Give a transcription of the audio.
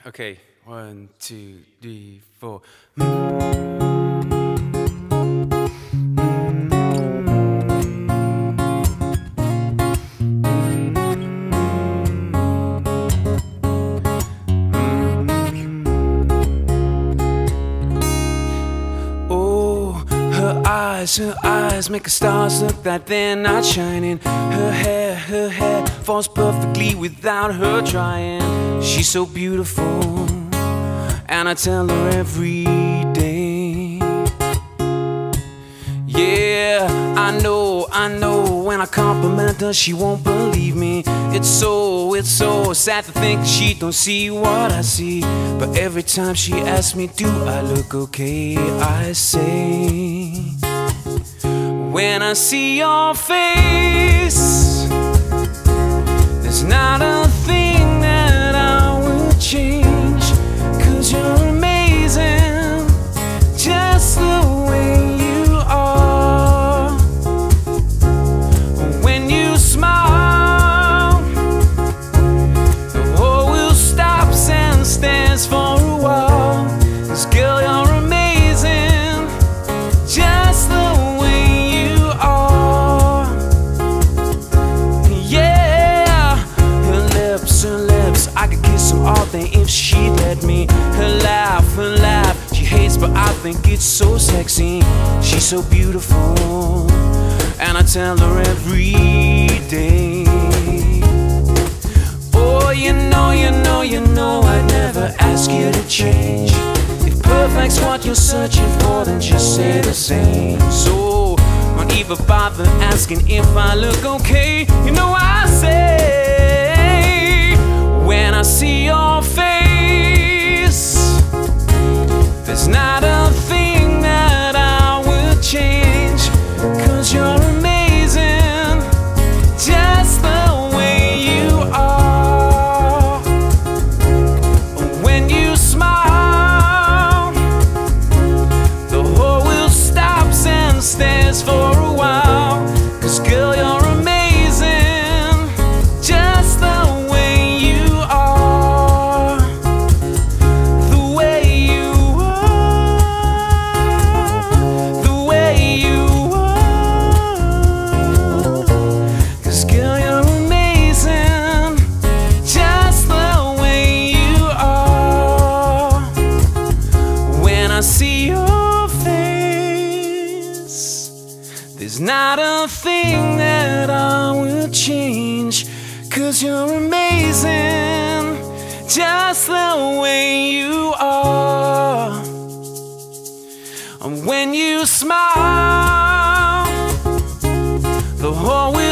Okay, 1, 2, 3, 4. Oh, her eyes make the stars look like they're not shining. Her hair falls perfectly without her trying. She's so beautiful, and I tell her every day. Yeah, I know, when I compliment her she won't believe me. It's so sad to think she don't see what I see. But every time she asks me, do I look okay, I say, when I see your face, there's not a thing that I would change. 'Cause you're amazing, just the way you are. When you smile, the whole world stops and stares for a while. 'Cause girl, you're amazing, just the way you are. Yeah, her lips, I could kiss them all day if she'd let me. Her laugh, she hates but I think it's so sexy. She's so beautiful, and I tell her every day. Oh, you know I'd never ask you to change. If perfect's what you're searching for, then just say the same. So, don't even bother asking if I look okay. You know I say, when I see your face, there's not a thing that I would change. 'Cause you're amazing, just the way you are. When you smile, the whole world stops and stares for a while. 'Cause girl, you're amazing, just the way you are. The way you are, the way you are. 'Cause girl, you're amazing, just the way you are. When I see your face, there's not a thing that I would change. 'Cause you're amazing, just the way you are. And when you smile, the whole